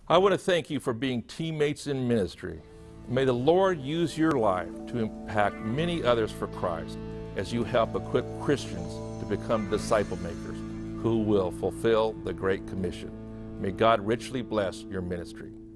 I want to thank you for being teammates in ministry. May the Lord use your life to impact many others for Christ as you help equip Christians to become disciple makers who will fulfill the Great Commission. May God richly bless your ministry.